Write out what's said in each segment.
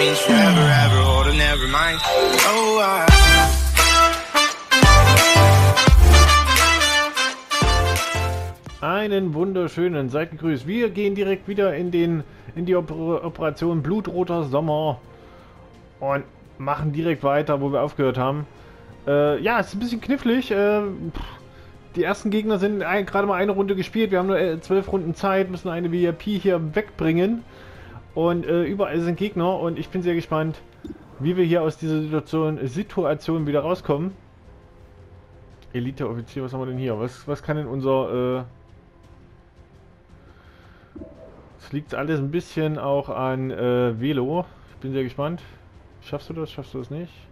means forever, ever, or never mind. Oh, Einen wunderschönen Seitengrüß. Wir gehen direkt wieder in die Operation Blutroter Sommer und machen direkt weiter, wo wir aufgehört haben. Ja, es ist ein bisschen knifflig. Die ersten Gegner sind gerade mal eine Runde gespielt. Wir haben nur 12 Runden Zeit, müssen eine VIP hier wegbringen. Und überall sind Gegner und ich bin sehr gespannt, wie wir hier aus dieser Situation wieder rauskommen. Elite-Offizier, was haben wir denn hier? Was kann denn unser... Es liegt alles ein bisschen auch an Velo. Ich bin sehr gespannt. Schaffst du das? Schaffst du das nicht?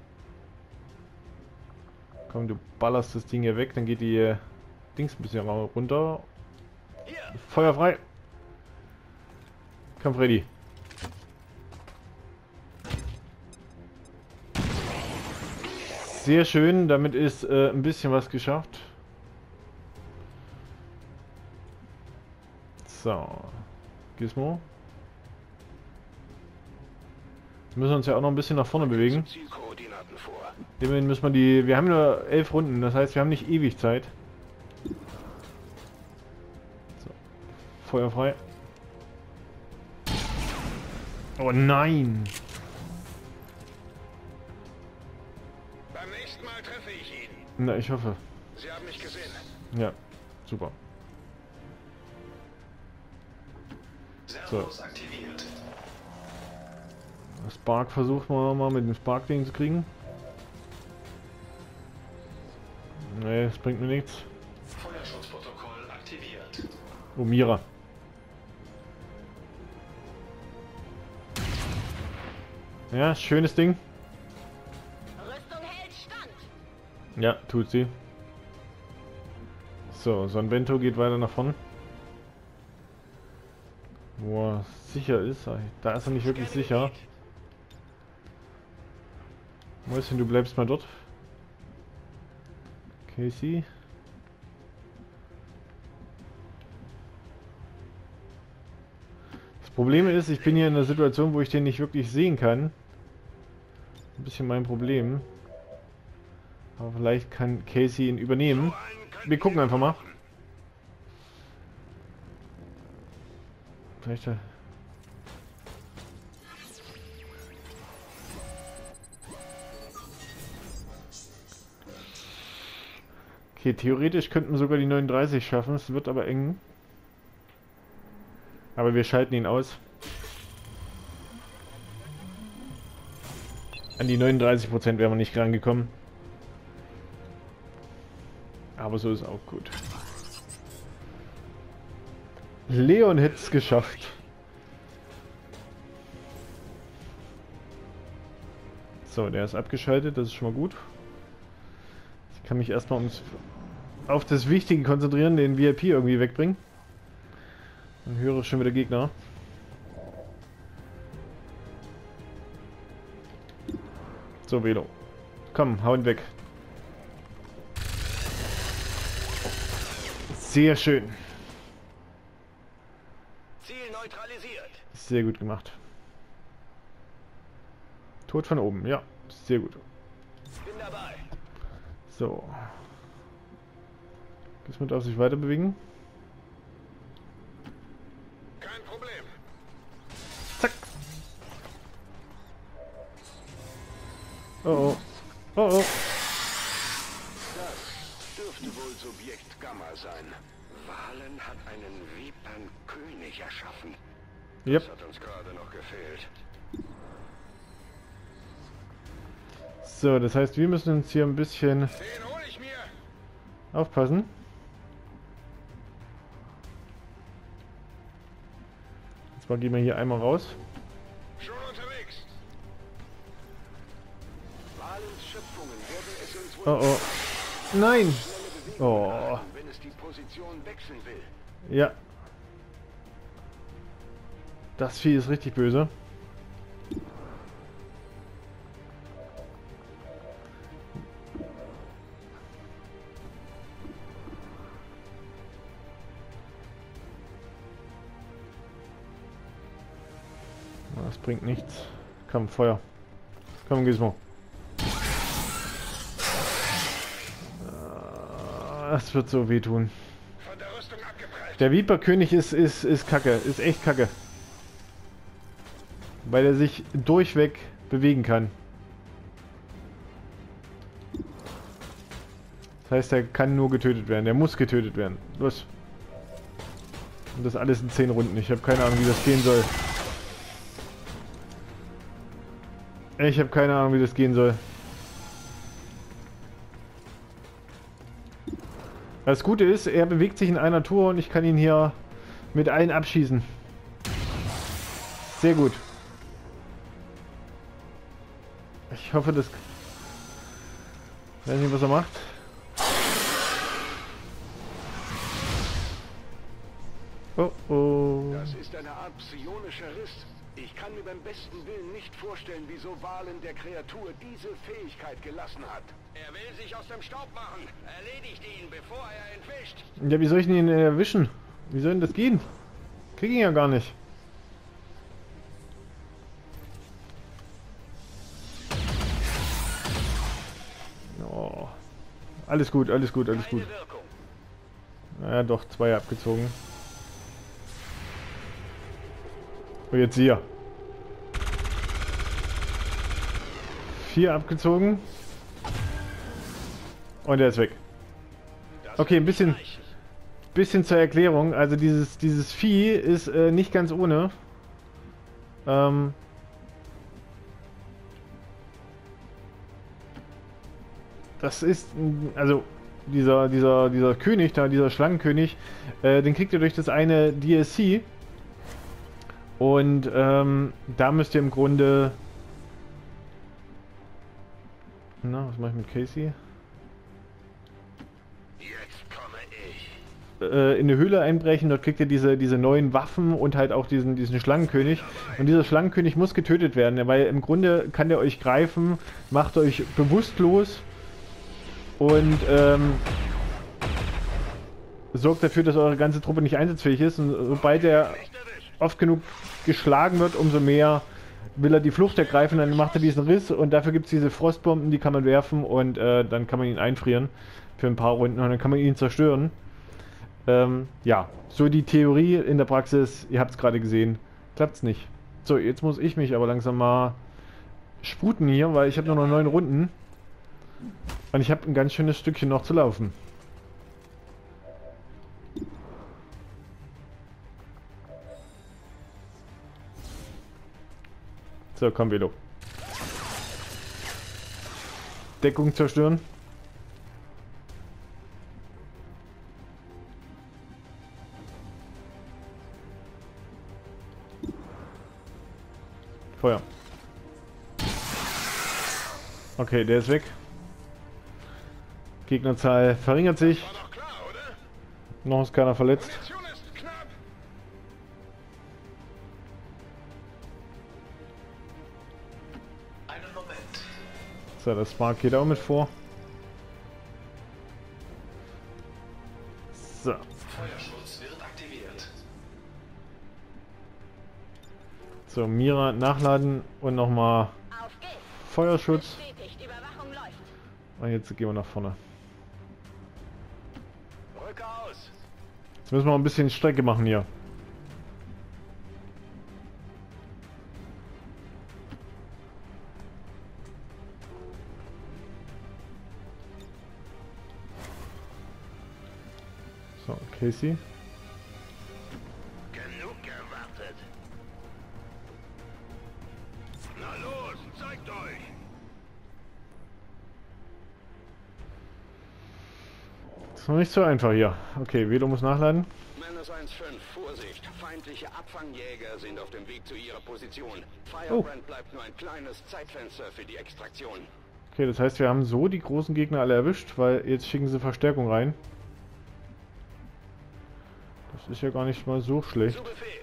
Komm, du ballerst das Ding hier weg, dann geht die Dings ein bisschen runter. Feuer frei. Komm, Freddy. Sehr schön, damit ist ein bisschen was geschafft. So. Gizmo. Wir müssen uns ja auch noch ein bisschen nach vorne bewegen. Immerhin müssen wir wir haben nur 11 Runden, das heißt wir haben nicht ewig Zeit. So. Feuer frei. Oh nein! Beim nächsten Mal treffe ich ihn. Na, ich hoffe. Sie haben mich gesehen. Ja, super. So. Aktiviert. Spark versucht man mal mit dem Spark-Ding zu kriegen. Nee, das bringt mir nichts. Feuerschutzprotokoll aktiviert. Oh, Mira. Ja, schönes Ding. Rüstung hält stand. Ja, tut sie. So, Sonnenvento geht weiter nach vorne. Wo er sicher ist. Da ist er nicht wirklich sicher. Mäuschen, du bleibst mal dort. Casey. Das Problem ist, ich bin hier in einer Situation, wo ich den nicht wirklich sehen kann. Ein bisschen mein Problem. Aber vielleicht kann Casey ihn übernehmen. Wir gucken einfach mal. Vielleicht. Okay, theoretisch könnten wir sogar die 39 schaffen. Es wird aber eng. Aber wir schalten ihn aus. An die 39% wären wir nicht rangekommen. Aber so ist auch gut. Leon hätte es geschafft. So, der ist abgeschaltet, das ist schon mal gut. Ich kann mich erstmal auf das Wichtige konzentrieren, den VIP irgendwie wegbringen. Dann höre ich schon wieder Gegner. So, Velo. Komm, hau ihn weg. Sehr schön. Ziel neutralisiert. Sehr gut gemacht. Tod von oben, ja, sehr gut. Bin dabei. So. Gizmo darf sich weiter bewegen. Kein Problem. Zack. Oh oh. Oh oh. Das dürfte wohl Subjekt Gamma sein. Valen hat einen Vipern-König erschaffen. Yep. Das hat uns gerade noch gefehlt. So, das heißt, wir müssen uns hier ein bisschen Den hole ich mir. aufpassen. Jetzt mal gehen wir hier einmal raus. Schon unterwegs. Valens Schöpfungen werden es uns wohl Oh oh. Nein! schnelle Bewegung Oh. erhalten, wenn es die Position wechseln will. Ja. Das Vieh ist richtig böse. Das bringt nichts. Komm, Feuer. Komm, Gizmo. Das wird so wehtun. Von der Rüstung abgeprallt. Der Viperkönig ist kacke. Ist echt kacke. Weil er sich durchweg bewegen kann. Das heißt, er kann nur getötet werden. Der muss getötet werden. Los. Und das alles in 10 Runden. Ich habe keine Ahnung, wie das gehen soll. Ich habe keine Ahnung, wie das gehen soll. Das Gute ist, er bewegt sich in einer Tour und ich kann ihn hier mit allen abschießen. Sehr gut. Ich hoffe, das... Ich weiß nicht, was er macht. Oh oh. Das ist eine Art psionischer Riss. Ich kann mir beim besten Willen nicht vorstellen, wieso Valen der Kreatur diese Fähigkeit gelassen hat. Er will sich aus dem Staub machen. Erledigt ihn, bevor er entwischt. Ja, wie soll ich denn ihn erwischen? Wie soll denn das gehen? Krieg ihn ja gar nicht. Oh. Alles gut, alles gut, alles gut. Naja, doch, 2 abgezogen. Und jetzt hier. 4 abgezogen. Und er ist weg. Okay, ein bisschen zur Erklärung. Also dieses Vieh ist nicht ganz ohne. Das ist, also dieser König da, dieser Schlangenkönig, den kriegt ihr durch das eine DLC. Und da müsst ihr im Grunde... Na, was mache ich mit Casey? Jetzt komme ich. In eine Höhle einbrechen, dort kriegt ihr diese neuen Waffen und halt auch diesen Schlangenkönig. Und dieser Schlangenkönig muss getötet werden, weil im Grunde kann der euch greifen, macht euch bewusstlos und sorgt dafür, dass eure ganze Truppe nicht einsatzfähig ist. Und sobald er oft genug geschlagen wird, umso mehr will er die Flucht ergreifen, dann macht er diesen Riss und dafür gibt es diese Frostbomben, die kann man werfen und dann kann man ihn einfrieren für ein paar Runden und dann kann man ihn zerstören. Ja, so die Theorie. In der Praxis, ihr habt es gerade gesehen, klappt's nicht. So, jetzt muss ich mich aber langsam mal sputen hier, weil ich habe nur noch 9 Runden und ich habe ein ganz schönes Stückchen noch zu laufen. So, komm, Velo. Deckung zerstören. Feuer. Okay, der ist weg. Gegnerzahl verringert sich. War doch klar, oder? Noch ist keiner verletzt. Munition ist knapp. Einen Moment. So, das Spark geht auch mit vor. So. Feuerschutz wird aktiviert. So, Mira nachladen und nochmal Auf geht's. Feuerschutz. Bestätigt, Überwachung läuft. Und jetzt gehen wir nach vorne. Rücke aus. Jetzt müssen wir ein bisschen Strecke machen hier. So, Casey. Genug gewartet. Na los, zeigt euch. Das ist noch nicht so einfach hier. Okay, Velo muss nachladen. Menace 1-5, Vorsicht. Feindliche Abfangjäger sind auf dem Weg zu ihrer Position. Oh. Firebrand bleibt nur ein kleines Zeitfenster für die Extraktion. Okay, das heißt, wir haben so die großen Gegner alle erwischt, weil jetzt schicken sie Verstärkung rein. Das ist ja gar nicht mal so schlecht. Zu Befehl.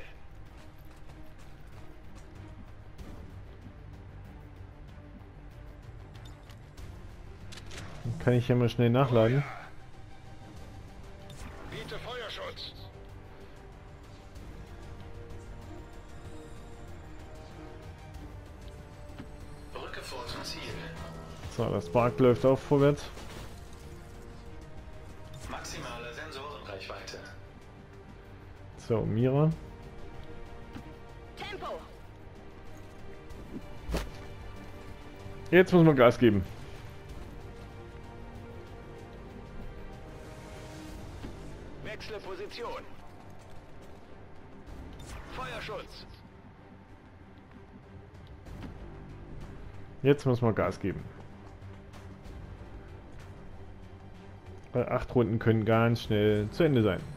Dann kann ich hier mal schnell nachladen. Biete Feuerschutz. vor zum Ziel. So, das Spark läuft auch vorwärts. Maximale Sensorenreichweite. So, Mira. Tempo. Jetzt muss man Gas geben. Wechsle Position. Feuerschutz. Jetzt muss man Gas geben. 8 Runden können ganz schnell zu Ende sein.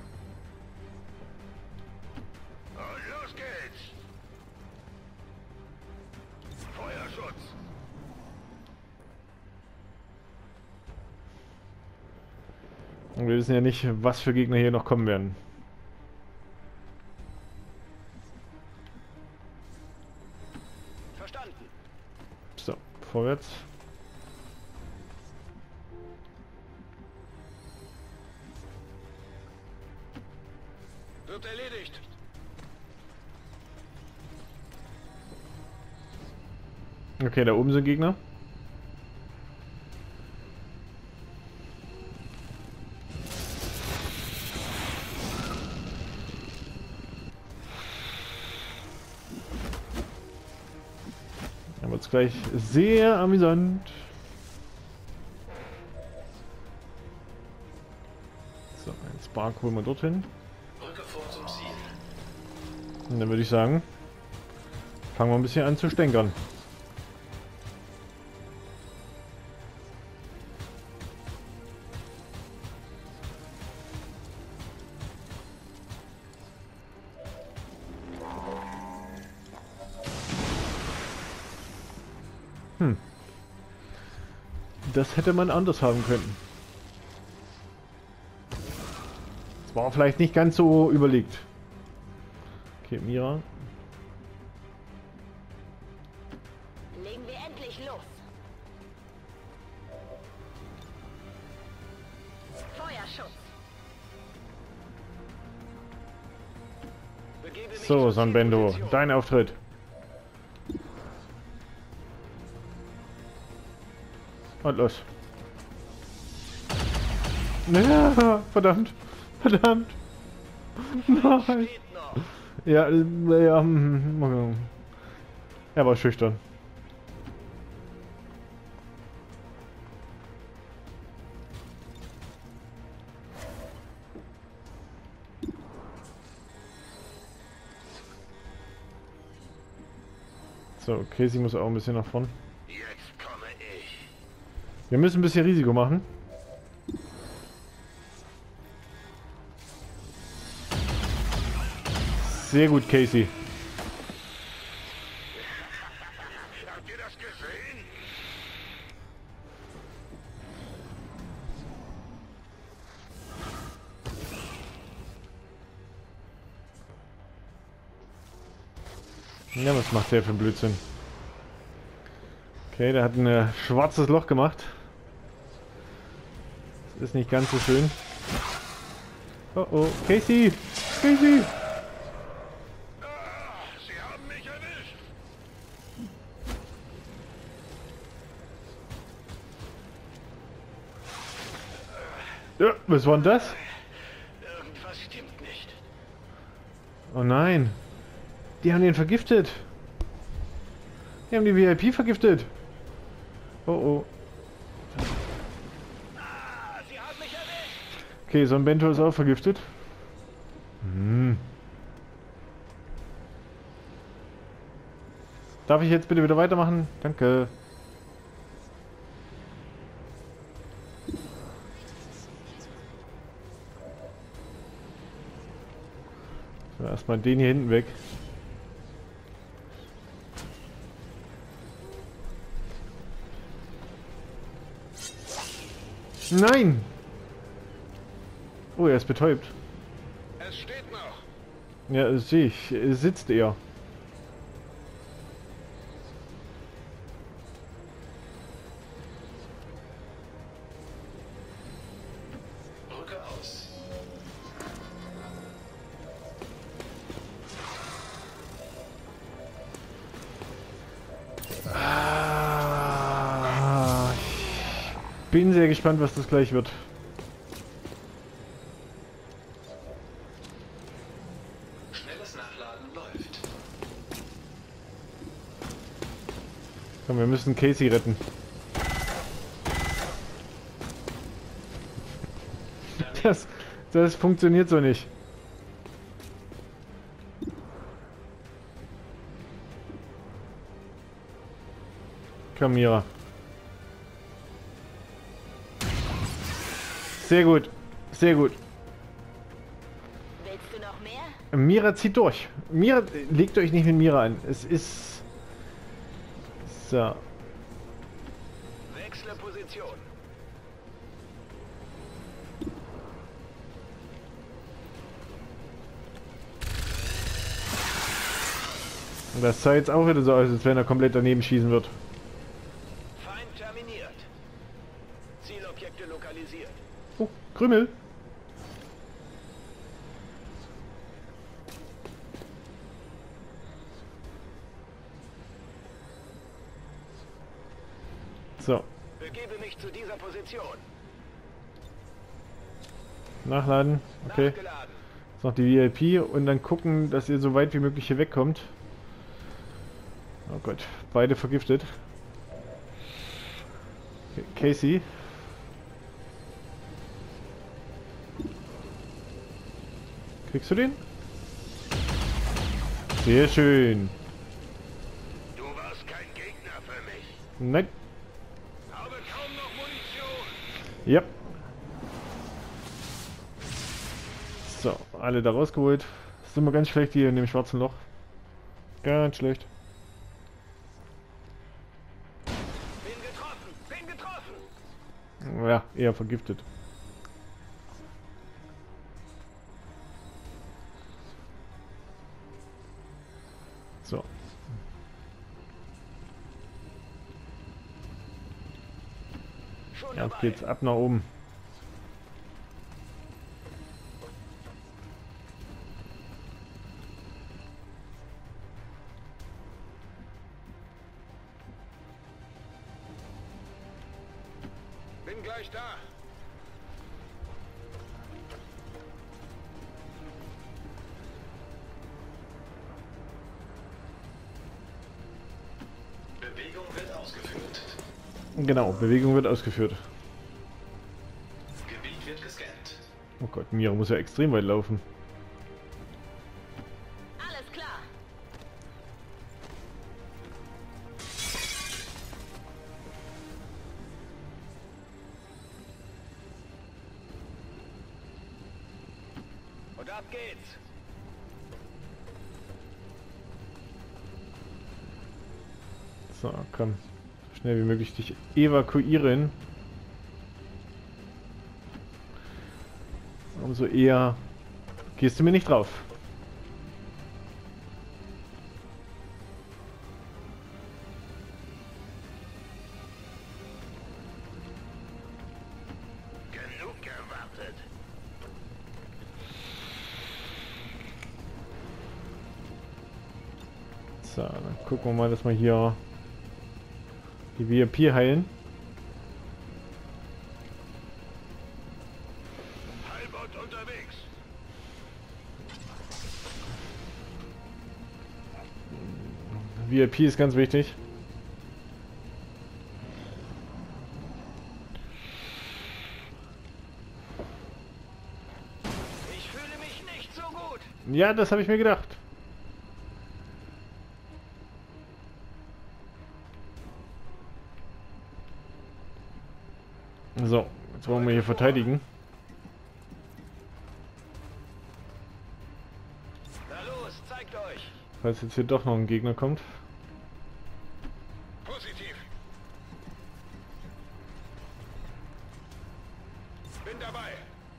Und los geht's. Feuerschutz. Und wir wissen ja nicht, was für Gegner hier noch kommen werden. Verstanden. So, vorwärts. Wird erledigt. Okay, da oben sind Gegner. Dann wird es gleich sehr amüsant. So, ein Spark holen wir dorthin. Rücke vor zum Ziel. Und dann würde ich sagen, fangen wir ein bisschen an zu stänkern. Das hätte man anders haben können. Das war vielleicht nicht ganz so überlegt. Okay, Mira. Legen wir endlich los. Feuerschutz. Begebe mich So, zur Sanbendo, Zielposition. dein Auftritt. Und los. Ja, verdammt. Verdammt. Nein. Steht noch. Ja, ja. Er war schüchtern. So, Casey muss auch ein bisschen nach vorn. Jetzt komme ich. Wir müssen ein bisschen Risiko machen. Sehr gut, Casey. Habt ihr das gesehen? Ja, was macht der für ein Blödsinn? Okay, der hat ein schwarzes Loch gemacht. Das ist nicht ganz so schön. Oh oh, Casey! Casey! Sie haben mich erwischt. Ja, was war denn das? Irgendwas stimmt nicht. Oh nein! Die haben den vergiftet! Die haben die VIP vergiftet! Oh oh. Sie haben mich erwischt. Okay, so ein Bento ist auch vergiftet. Darf ich jetzt bitte wieder weitermachen? Danke. So, erstmal den hier hinten weg. Nein! Oh, er ist betäubt. Es steht noch. Ja, das sehe ich. Er sitzt eher. Rücke aus. bin sehr gespannt, was das gleich wird. Schnelles Nachladen läuft. Komm, wir müssen Casey retten. Das funktioniert so nicht. Komm, Mira. Sehr gut. Sehr gut. Willst du noch mehr? Mira zieht durch. Mira, legt euch nicht mit Mira an. Es ist... So. Wechsle Position. Das sah jetzt auch wieder so aus, als wenn er komplett daneben schießen wird. Feind terminiert. Zielobjekte lokalisiert. Oh, Krümel. So, Begebe mich zu dieser Position. nachladen. Okay. Nachgeladen. Jetzt noch die VIP und dann gucken, dass ihr so weit wie möglich hier wegkommt. Oh Gott, beide vergiftet. Okay, Casey. Kriegst du den? Sehr schön. Du warst kein Gegner für mich. Nein. Habe kaum noch Munition. Ja. So, alle da rausgeholt. Sind wir ganz schlecht hier in dem schwarzen Loch. Ganz schlecht. Bin getroffen. Ja, eher vergiftet. So. Schon Jetzt dabei. geht's ab nach oben. Bin gleich da. Bewegung wird ausgeführt. Genau, Bewegung wird ausgeführt. Gebiet wird gescannt. Oh Gott, Mira muss ja extrem weit laufen. Alles klar. Und ab geht's. So, komm. So schnell wie möglich dich evakuieren. Umso eher gehst du mir nicht drauf. Genug gewartet. So, dann gucken wir mal, dass wir hier die VIP heilen. Halbot unterwegs. VIP ist ganz wichtig. Ich fühle mich nicht so gut. Ja, das habe ich mir gedacht. So, jetzt wollen wir hier verteidigen. Na los, zeigt euch. Falls jetzt hier doch noch ein Gegner kommt. Positiv. Bin dabei.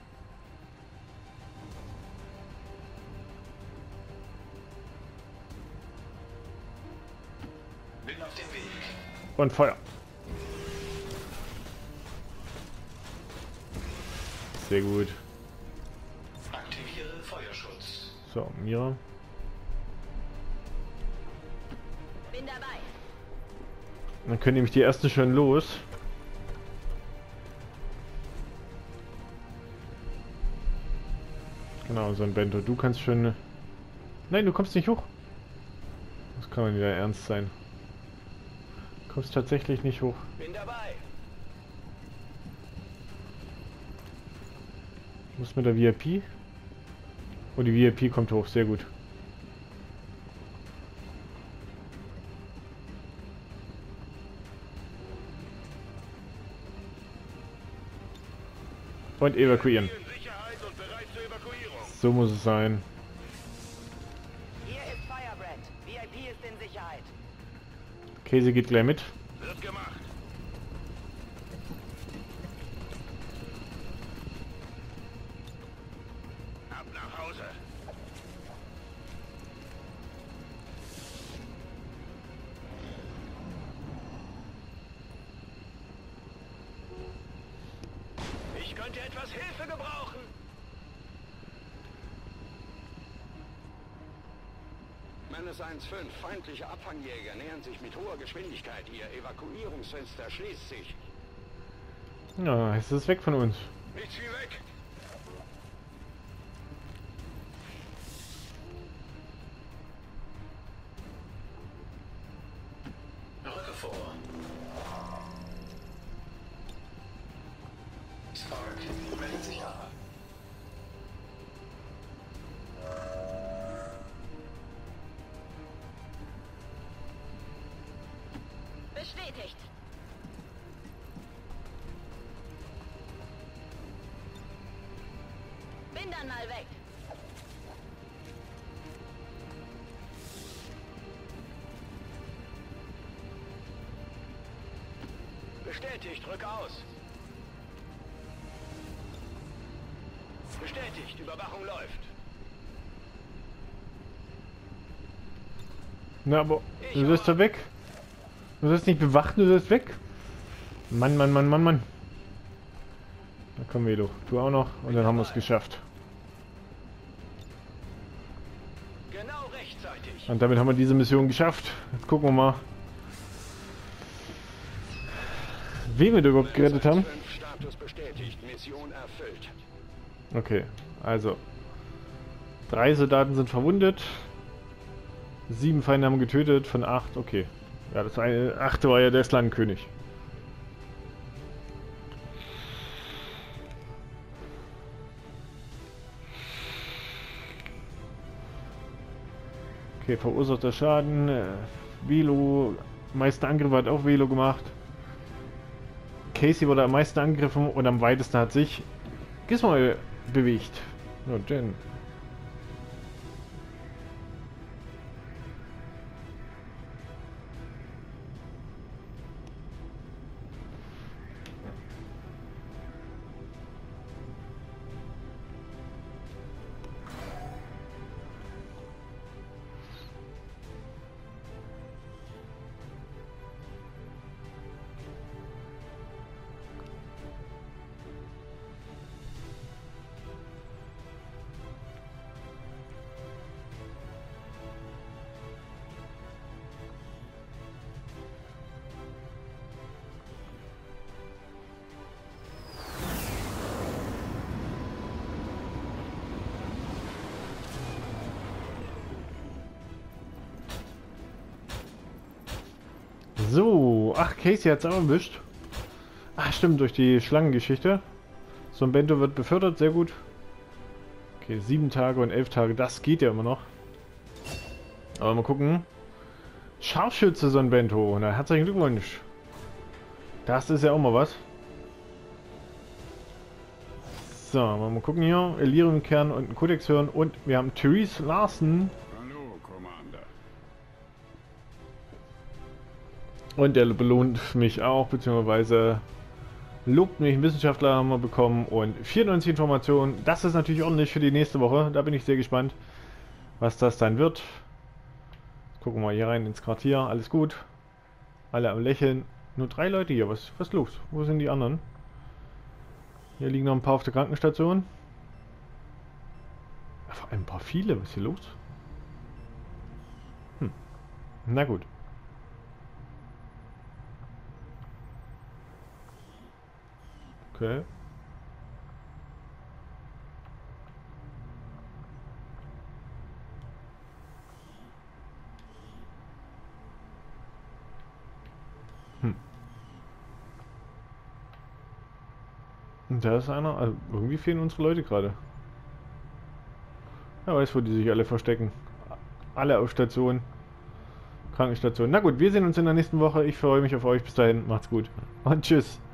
Bin auf dem Weg. Und Feuer. Sehr gut. Aktiviere Feuerschutz. So, Mira. Bin dabei. Dann können nämlich die ersten schon los. Genau, so ein Bento. Du kannst schon... Nein, du kommst nicht hoch. Das kann man wieder ernst sein. Du kommst tatsächlich nicht hoch. Bin dabei. Du musst mit der VIP. Oh, die VIP kommt hoch. Sehr gut. Und evakuieren. In Sicherheit und bereit zur Evakuierung. So muss es sein. Hier ist Firebrand. VIP ist in Sicherheit. Casey geht gleich mit. Wird gemacht. Ab nach Hause. Ich könnte etwas Hilfe gebrauchen. Menace 1-5, feindliche Abfangjäger nähern sich mit hoher Geschwindigkeit. Ihr Evakuierungsfenster schließt sich. Ja, es ist weg von uns. Nichts wie weg. Rücke vor. Spark meldet sich ab. Bestätigt. Bin dann mal weg. Bestätigt, rück aus. Bestätigt, Überwachung läuft. Na, aber du sollst da weg. Du sollst nicht bewachen, du sollst weg. Mann, Mann, Mann, Mann, Mann. Da kommen wir doch. Du auch noch. Und dann haben wir es geschafft. Genau rechtzeitig. Und damit haben wir diese Mission geschafft. Jetzt gucken wir mal, wen wir da überhaupt gerettet haben. Status bestätigt, Mission erfüllt. Okay, also 3 Soldaten sind verwundet. 7 Feinde haben getötet von 8. Okay. Ja, das eine 8. war ja der Slangenkönig. Okay, verursachter Schaden. Velo, meisten Angriffe hat auch Velo gemacht. Casey wurde am meisten angegriffen und am weitesten hat sich Gizmo bewegt. Und dann. So, ach, Casey hat es auch erwischt. Ach, stimmt, durch die Schlangengeschichte. So ein Bento wird befördert, sehr gut. Okay, 7 Tage und 11 Tage, das geht ja immer noch. Aber mal gucken. Scharfschütze, so ein Bento. Na, herzlichen Glückwunsch. Das ist ja auch mal was. So, mal gucken hier. Elirium-Kern und einen Kodex hören. Und wir haben Therese Larsen. Hallo, Commander. Und der belohnt mich auch, beziehungsweise lobt mich. Einen Wissenschaftler haben wir bekommen und 94 Informationen. Das ist natürlich ordentlich für die nächste Woche. Da bin ich sehr gespannt, was das dann wird. Gucken wir mal hier rein ins Quartier. Alles gut. Alle am Lächeln. Nur 3 Leute hier. Was ist los? Wo sind die anderen? Hier liegen noch ein paar auf der Krankenstation. Ja, vor allem ein paar viele. Was ist hier los? Na gut. Okay. Da ist einer. Also irgendwie fehlen unsere Leute gerade. Wer weiß, wo die sich alle verstecken. Alle auf Station. Krankenstation. Na gut, wir sehen uns in der nächsten Woche. Ich freue mich auf euch. Bis dahin. Macht's gut. Und tschüss.